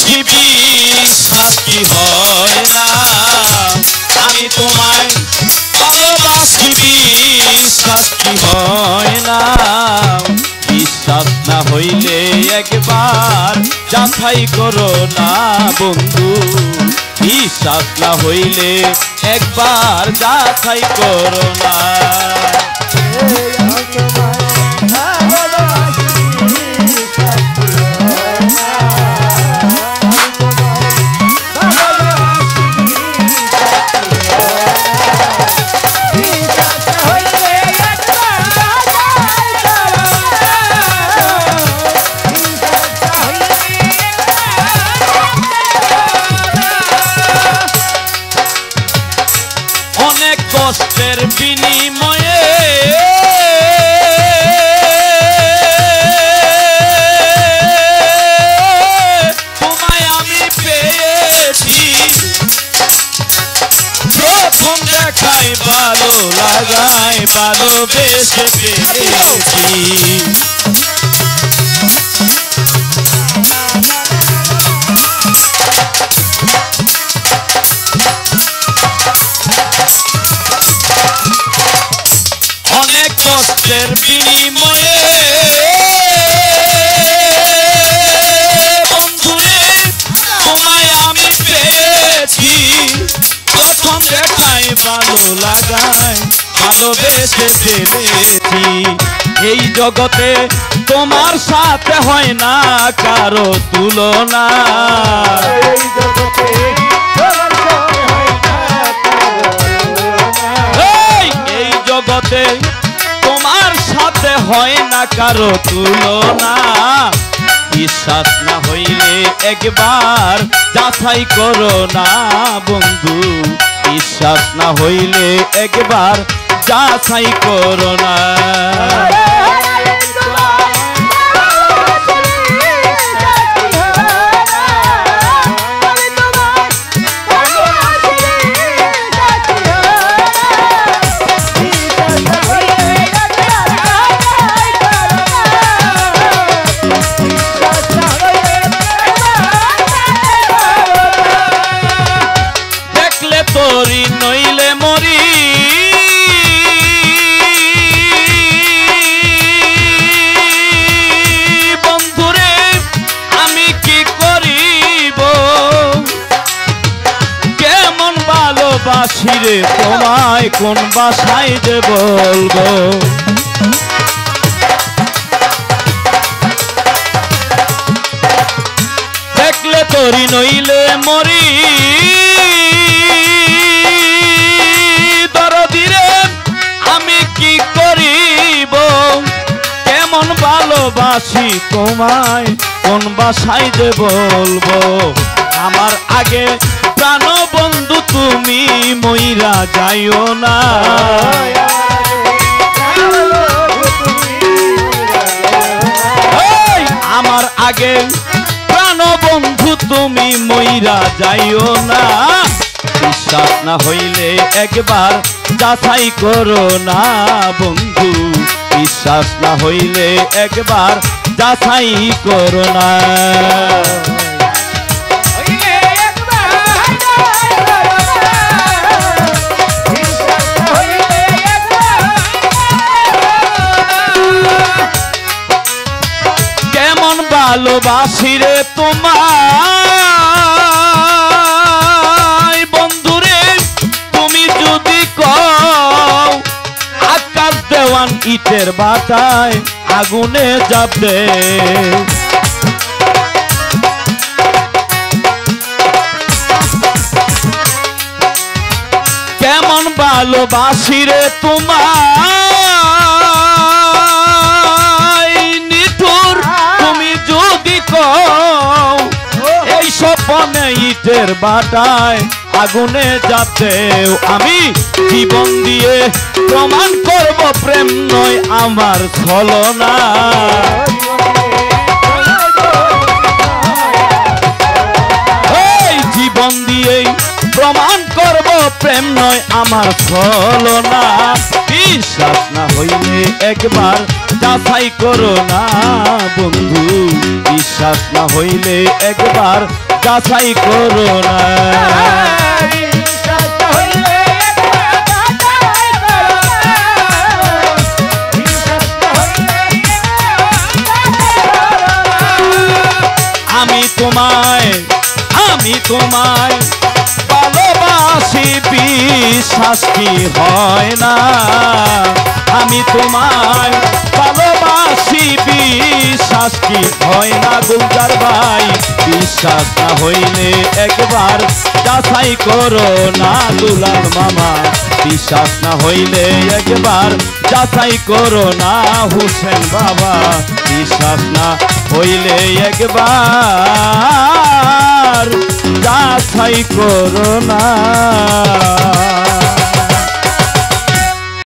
ভালোবাসি বিশ্বাস কি হয় না আমি তোমায় ভালোবাসি বিশ্বাস কি হয় না বিশ্বাস না হইলে একবার যাচাই করো না বন্ধু বিশ্বাস না হইলে একবার যাচাই করো না কষ্টের বিনিময়ে তোমায় আমি পেয়েছি প্রথম দেখাই ভালো লাগাই ভালোবেসে পেয়েছি কষ্টের বিনিময়ে বন্ধুরে তোমায় আমি পেয়েছি প্রথম দেখায় ভালো লাগায় ভালোবেসে ফেলেছি এই জগতে তোমার সাথে হয় না কারো তুলনা এই জগতে তোমার সাথে হয় না কারো তুলনা বিশ্বাস না হইলে একবার যাচাই করো না বন্ধু বিশ্বাস না হইলে একবার যাচাই করো না তোরি নইলে মরি বন্ধুরে আমি কি করিব কেমন ভালোবাসি রে তোমায় কোন ভাষায় যে বলবো দেখলে তোরি নইলে মরি কি করিব কেমন ভালোবাসি তোমায় কোন ভাষায় যে বলবো আমার আগে প্রাণ বন্ধু তুমি মইরা যাইও না আমার আগে প্রাণ বন্ধু তুমি মইরা যাইও না বিশ্বাস না হইলে একবার যাচাই করো না বন্ধু বিশ্বাস না হইলে একবার যাচাই করো না কেমন ভালোবাসি রে তোমায় বন্ধুরে তুমি যদি কও আকাশ দেওয়ান ইটের বাটায় আগুনে যাবে কেমন ভালোবাসি রে তোমায় নিঠুর তুমি যদি কও এই স্বপ্নে ইটের বাটায় আগুনে যাতেও আমি জীবন দিয়ে প্রমাণ করব প্রেম নয় আমার ছলনা এই জীবন দিয়ে প্রমাণ করব প্রেম নয় আমার ছলনা বিশ্বাস না হইলে একবার যাচাই করো না বন্ধু, বিশ্বাস না হইলে একবার যাচাই করো না। আমি তোমায় ভালোবাসি, বিশ্বাস কি হয় না? আমি তোমায় ভালোবাসি, বিশ্বাস কি হয় না? গুলজার ভাই, বিশ্বাস না হইলে একবার যাচাই করো না দুলাল মামা, বিশ্বাস না হইলে একবার যাচাই করো না হোসেন বাবা, বিশ্বাস না হইলে একবার যাচাই করো না।